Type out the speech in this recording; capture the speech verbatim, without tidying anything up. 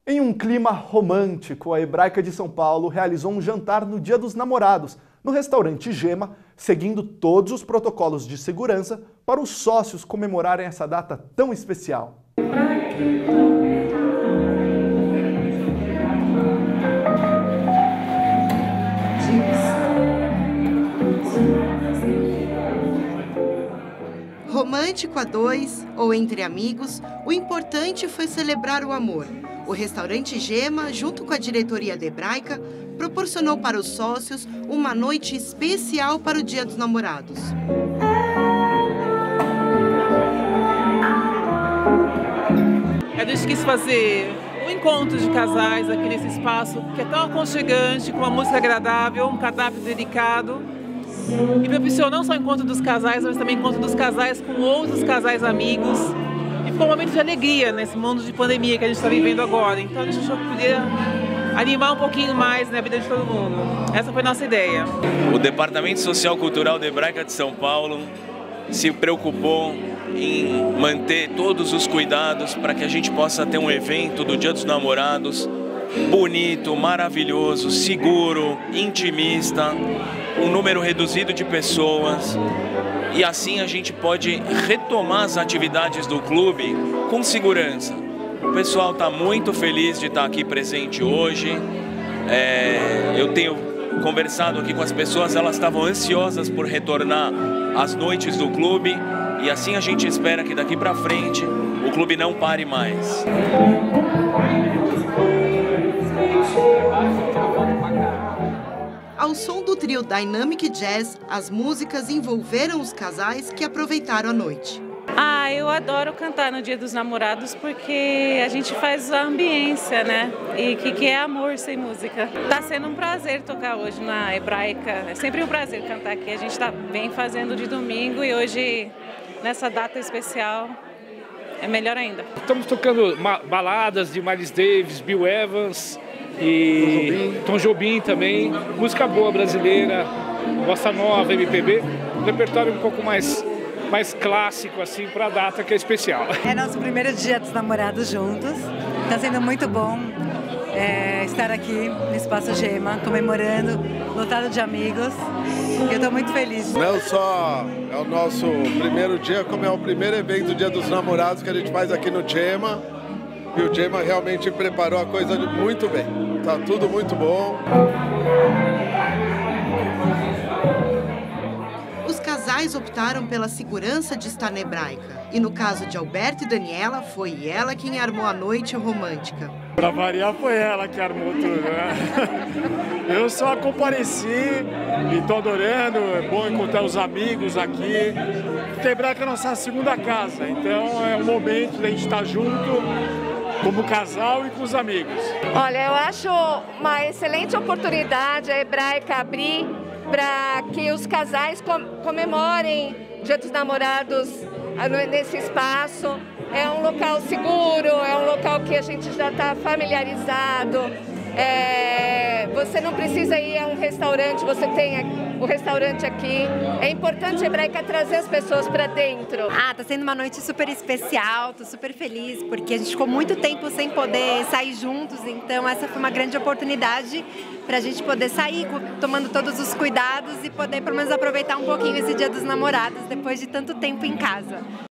Em um clima romântico, a Hebraica de São Paulo realizou um jantar no Dia dos Namorados, no restaurante Gema, seguindo todos os protocolos de segurança para os sócios comemorarem essa data tão especial. Romântico a dois ou entre amigos, o importante foi celebrar o amor. O restaurante Gema, junto com a diretoria da Hebraica, proporcionou para os sócios uma noite especial para o Dia dos Namorados. A gente quis fazer um encontro de casais aqui nesse espaço, que é tão aconchegante, com uma música agradável, um cardápio dedicado. E propiciou não só o encontro dos casais, mas também o encontro dos casais com outros casais amigos. E ficou um momento de alegria nesse mundo de pandemia que a gente está vivendo agora. Então a gente achou que podia animar um pouquinho mais na vida de todo mundo. Essa foi a nossa ideia. O Departamento Social Cultural da Hebraica de São Paulo se preocupou em manter todos os cuidados para que a gente possa ter um evento do Dia dos Namorados bonito, maravilhoso, seguro, intimista, um número reduzido de pessoas, e assim a gente pode retomar as atividades do clube com segurança. O pessoal está muito feliz de estar aqui presente hoje. É, eu tenho conversado aqui com as pessoas, elas estavam ansiosas por retornar às noites do clube, e assim a gente espera que daqui para frente o clube não pare mais. Ao som do trio Dynamic Jazz, as músicas envolveram os casais que aproveitaram a noite. Ah, eu adoro cantar no Dia dos Namorados porque a gente faz a ambiência, né? E o que, que é amor sem música? Tá sendo um prazer tocar hoje na Hebraica. É sempre um prazer cantar aqui. A gente tá bem fazendo de domingo e hoje, nessa data especial, é melhor ainda. Estamos tocando baladas de Miles Davis, Bill Evans e Tom Jobim também. Música boa brasileira, bossa nova, M P B. Um repertório um pouco mais... mais clássico, assim, para a data que é especial. É nosso primeiro Dia dos Namorados juntos. Está sendo muito bom é, estar aqui no Espaço Gema, comemorando, lotado de amigos. Eu estou muito feliz. Não só é o nosso primeiro dia, como é o primeiro evento do Dia dos Namorados que a gente faz aqui no Gema. E o Gema realmente preparou a coisa muito bem. Tá tudo muito bom. Os casais optaram pela segurança de estar na Hebraica. E no caso de Alberto e Daniela, foi ela quem armou a noite romântica. Pra variar, foi ela que armou tudo, né? Eu só compareci e tô adorando. É bom encontrar os amigos aqui. Porque a Hebraica é a nossa segunda casa, então é um momento da gente estar junto como casal e com os amigos. Olha, eu acho uma excelente oportunidade a Hebraica abrir para que os casais comemorem o Dia dos Namorados nesse espaço. É um local seguro, é um local que a gente já está familiarizado. É, você não precisa ir a um restaurante, você tem o restaurante aqui. É importante a Hebraica trazer as pessoas para dentro. Ah, tá sendo uma noite super especial, tô super feliz, porque a gente ficou muito tempo sem poder sair juntos, então essa foi uma grande oportunidade pra gente poder sair, tomando todos os cuidados e poder pelo menos aproveitar um pouquinho esse Dia dos Namorados, depois de tanto tempo em casa.